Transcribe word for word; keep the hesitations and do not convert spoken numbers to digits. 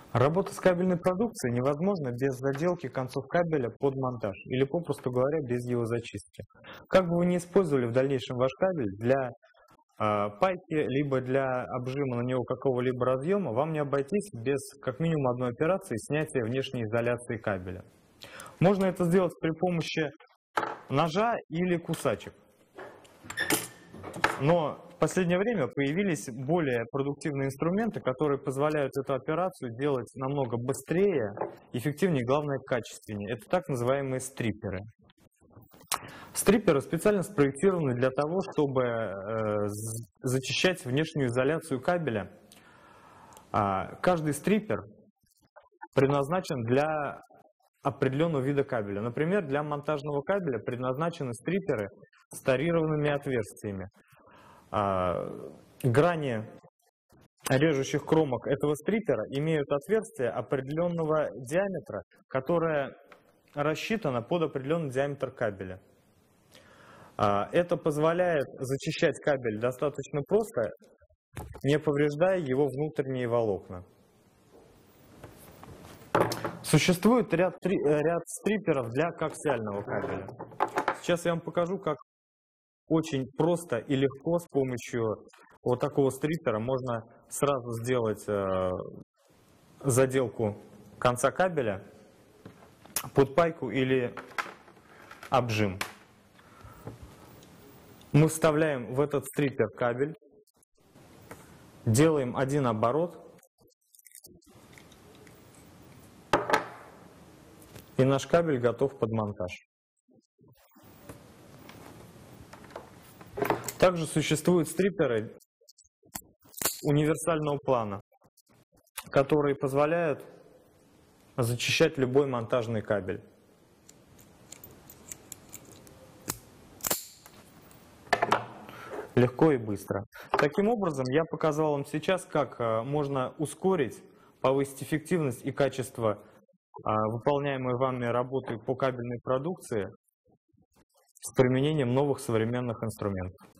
Работа с кабельной продукцией невозможна без заделки концов кабеля под монтаж, или, попросту говоря, без его зачистки. Как бы вы ни использовали в дальнейшем ваш кабель для э, пайки, либо для обжима на него какого-либо разъема, вам не обойтись без как минимум одной операции снятия внешней изоляции кабеля. Можно это сделать при помощи ножа или кусачек. Но в последнее время появились более продуктивные инструменты, которые позволяют эту операцию делать намного быстрее, эффективнее, главное, качественнее. Это так называемые стриперы. Стриперы специально спроектированы для того, чтобы э, зачищать внешнюю изоляцию кабеля. А каждый стрипер предназначен для определенного вида кабеля. Например, для монтажного кабеля предназначены стриперы с тарированными отверстиями. Грани режущих кромок этого стрипера имеют отверстие определенного диаметра, которое рассчитано под определенный диаметр кабеля. Это позволяет зачищать кабель достаточно просто, не повреждая его внутренние волокна. Существует ряд, ряд стриперов для коаксиального кабеля. Сейчас я вам покажу, как очень просто и легко с помощью вот такого стрипера можно сразу сделать э, заделку конца кабеля под пайку или обжим. Мы вставляем в этот стрипер кабель, делаем один оборот, и наш кабель готов под монтаж. Также существуют стриперы универсального плана, которые позволяют зачищать любой монтажный кабель. Легко и быстро. Таким образом, я показал вам сейчас, как можно ускорить, повысить эффективность и качество выполняемой вами работы по кабельной продукции с применением новых современных инструментов.